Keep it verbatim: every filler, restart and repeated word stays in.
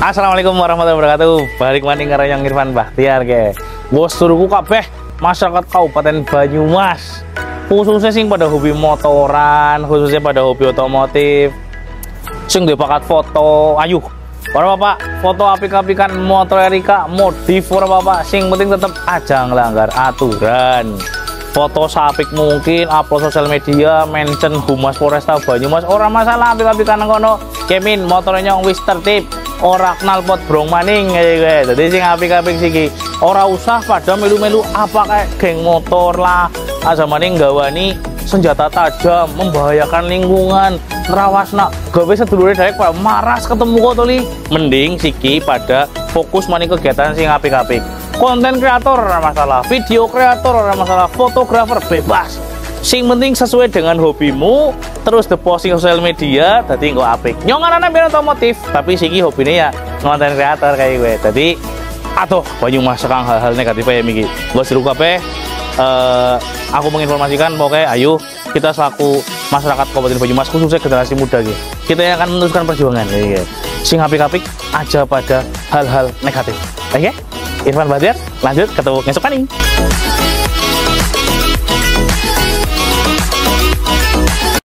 Assalamualaikum warahmatullahi wabarakatuh. Balik maning karo yang Irfan Bahtiar ke. Bos turuku kabeh masyarakat Kabupaten Banyumas. Khususnya sing pada hobi motoran, khususnya pada hobi otomotif. Sing duwe bakat foto, ayo. Para bapak, foto apik-apikan motor Erika, modif para bapak. Sing penting tetap aja ngelanggar aturan. Foto sapik mungkin, upload sosial media, mention Humas Polresta Banyumas. Orang masalah apik-apikan ngono. Kemin motornya wis tertib. Ora kenal pot brong maning kayak gue. Jadi sing apik-apik siki. Ora usah pada melu-melu apa kayak geng motor lah. Asa maning gawani senjata tajam, membahayakan lingkungan. Rawasna gawe sedulure daek Pak maras ketemu kok to li. Mending siki pada fokus maning kegiatan sing apik-apik. Konten kreator ora masalah, video kreator ora masalah, fotografer bebas. Sing penting sesuai dengan hobimu, terus the posting sosial media, tadi nggak apik. Nyonganana biar otomotif, tapi siki hobinya ya konten kreator kayak gue. Tadi, atuh Banyumas sekarang hal-hal negatif ya miki. Gue seru kape. Uh, aku menginformasikan pokoknya ayo kita selaku masyarakat Kabupaten Banyumas khususnya generasi muda gitu. Kita yang akan meneruskan perjuangan gitu. Sing apik-apik aja pada hal-hal negatif. Oke? Okay? Irfan Bahtiar, lanjut ketemu besok nih.